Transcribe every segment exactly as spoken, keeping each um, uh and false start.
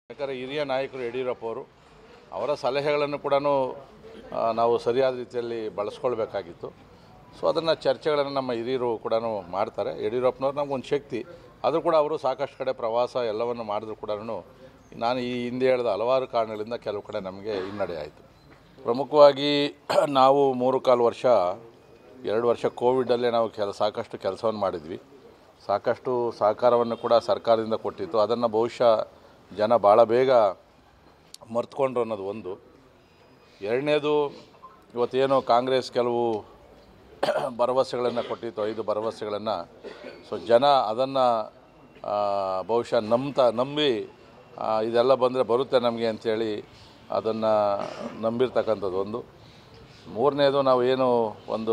ಯಾಕಂದರೆ ಹಿರಿಯ ನಾಯಕರು ಯಡಿಯೂರಪ್ಪ ಅವರು ಅವರ ಸಲಹೆಗಳನ್ನು ಕೂಡ ನಾವು ಸರಿಯಾದ ರೀತಿಯಲ್ಲಿ ಬಳಸ್ಕೊಳ್ಬೇಕಾಗಿತ್ತು. ಸೊ ಅದನ್ನು ಚರ್ಚೆಗಳನ್ನು ನಮ್ಮ ಹಿರಿಯರು ಕೂಡ ಮಾಡ್ತಾರೆ. ಯಡಿಯೂರಪ್ಪನವ್ರು ನಮಗೊಂದು ಶಕ್ತಿ, ಆದರೂ ಕೂಡ ಅವರು ಸಾಕಷ್ಟು ಕಡೆ ಪ್ರವಾಸ ಎಲ್ಲವನ್ನು ಮಾಡಿದ್ರು ಕೂಡ ನಾನು ಈ ಹಿಂದೆ ಹೇಳಿದ ಹಲವಾರು ಕಾರಣಗಳಿಂದ ಕೆಲವು ಕಡೆ ನಮಗೆ ಹಿನ್ನಡೆ ಆಯಿತು. ಪ್ರಮುಖವಾಗಿ ನಾವು ಮೂರು ಕಾಲು ವರ್ಷ ಎರಡು ವರ್ಷ ಕೋವಿಡಲ್ಲೇ ನಾವು ಕೆಲ ಸಾಕಷ್ಟು ಕೆಲಸವನ್ನು ಮಾಡಿದ್ವಿ. ಸಾಕಷ್ಟು ಸಹಕಾರವನ್ನು ಕೂಡ ಸರ್ಕಾರದಿಂದ ಕೊಟ್ಟಿತ್ತು. ಅದನ್ನು ಬಹುಶಃ ಜನ ಭಾಳ ಬೇಗ ಮರ್ತ್ಕೊಂಡ್ರು ಅನ್ನೋದು ಒಂದು. ಎರಡನೇದು, ಇವತ್ತೇನು ಕಾಂಗ್ರೆಸ್ ಕೆಲವು ಭರವಸೆಗಳನ್ನು ಕೊಟ್ಟಿತ್ತು, ಐದು ಭರವಸೆಗಳನ್ನು, ಸೊ ಜನ ಅದನ್ನು ಬಹುಶಃ ನಂಬ್ತಾ ನಂಬಿ ಇದೆಲ್ಲ ಬಂದರೆ ಬರುತ್ತೆ ನಮಗೆ ಅಂಥೇಳಿ ಅದನ್ನು ನಂಬಿರ್ತಕ್ಕಂಥದ್ದು ಒಂದು. ಮೂರನೇದು, ನಾವು ಏನು ಒಂದು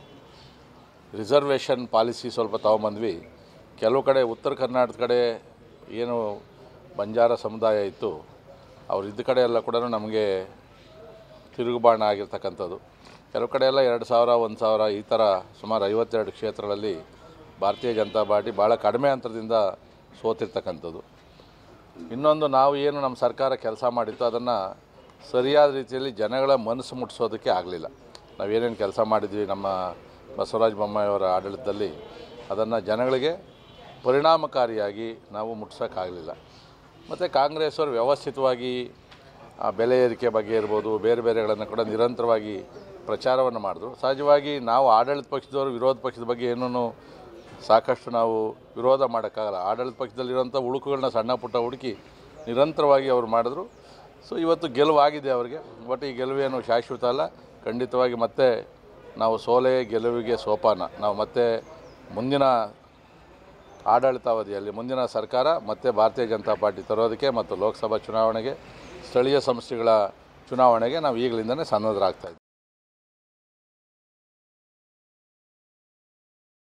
ರಿಸರ್ವೇಷನ್ ಪಾಲಿಸಿ ಸ್ವಲ್ಪ ತಗೊಂಬಂದ್ವಿ. ಕೆಲವು ಕಡೆ ಉತ್ತರ ಕರ್ನಾಟಕದ ಕಡೆ ಏನು ಬಂಜಾರ ಸಮುದಾಯ ಇತ್ತು, ಅವ್ರು ಇದ್ದ ಕಡೆ ಎಲ್ಲ ಕೂಡ ನಮಗೆ ತಿರುಗುಬಾಣ ಆಗಿರ್ತಕ್ಕಂಥದ್ದು. ಕೆಲವು ಕಡೆ ಎಲ್ಲ ಎರಡು ಸಾವಿರ ಒಂದು ಸಾವಿರ ಈ ಥರ ಸುಮಾರು ಐವತ್ತೆರಡು ಕ್ಷೇತ್ರಗಳಲ್ಲಿ ಭಾರತೀಯ ಜನತಾ ಪಾರ್ಟಿ ಭಾಳ ಕಡಿಮೆ ಅಂತರದಿಂದ ಸೋತಿರ್ತಕ್ಕಂಥದ್ದು. ಇನ್ನೊಂದು, ನಾವು ಏನು ನಮ್ಮ ಸರ್ಕಾರ ಕೆಲಸ ಮಾಡಿತ್ತು ಅದನ್ನು ಸರಿಯಾದ ರೀತಿಯಲ್ಲಿ ಜನಗಳ ಮನಸ್ಸು ಮುಟ್ಟಿಸೋದಕ್ಕೆ ಆಗಲಿಲ್ಲ. ನಾವೇನೇನು ಕೆಲಸ ಮಾಡಿದ್ವಿ ನಮ್ಮ ಬಸವರಾಜ ಬೊಮ್ಮಾಯಿಯವರ ಆಡಳಿತದಲ್ಲಿ ಅದನ್ನು ಜನಗಳಿಗೆ ಪರಿಣಾಮಕಾರಿಯಾಗಿ ನಾವು ಮುಟ್ಸೋಕ್ಕಾಗಲಿಲ್ಲ. ಮತ್ತು ಕಾಂಗ್ರೆಸ್ ಅವರು ವ್ಯವಸ್ಥಿತವಾಗಿ ಬೆಲೆ ಏರಿಕೆ ಬಗ್ಗೆ ಇರ್ಬೋದು, ಬೇರೆ ಬೇರೆಗಳನ್ನು ಕೂಡ ನಿರಂತರವಾಗಿ ಪ್ರಚಾರವನ್ನು ಮಾಡಿದ್ರು. ಸಹಜವಾಗಿ ನಾವು ಆಡಳಿತ ಪಕ್ಷದವರು ವಿರೋಧ ಪಕ್ಷದ ಬಗ್ಗೆ ಏನೂ ಸಾಕಷ್ಟು ನಾವು ವಿರೋಧ ಮಾಡೋಕ್ಕಾಗಲ್ಲ. ಆಡಳಿತ ಪಕ್ಷದಲ್ಲಿರೋಂಥ ಉಳುಕುಗಳನ್ನ ಸಣ್ಣ ಪುಟ್ಟ ಹುಡುಕಿ ನಿರಂತರವಾಗಿ ಅವರು ಮಾಡಿದ್ರು. ಸೊ ಇವತ್ತು ಗೆಲುವಾಗಿದೆ ಅವರಿಗೆ. ಬಟ್ ಈ ಗೆಲುವೇನು ಶಾಶ್ವತ ಅಲ್ಲ. ಖಂಡಿತವಾಗಿ ಮತ್ತೆ ನಾವು ಸೋಲೆ ಗೆಲುವಿಗೆ ಸೋಪಾನ. ನಾವು ಮತ್ತೆ ಮುಂದಿನ ಆಡಳಿತಾವಧಿಯಲ್ಲಿ ಮುಂದಿನ ಸರ್ಕಾರ ಮತ್ತು ಭಾರತೀಯ ಜನತಾ ಪಾರ್ಟಿ ತರೋದಕ್ಕೆ ಮತ್ತು ಲೋಕಸಭಾ ಚುನಾವಣೆಗೆ, ಸ್ಥಳೀಯ ಸಂಸ್ಥೆಗಳ ಚುನಾವಣೆಗೆ ನಾವು ಈಗಲಿಂದನೇ ಸನ್ನದ್ಧರಾಗ್ತಾಯಿದ್ದೀವಿ.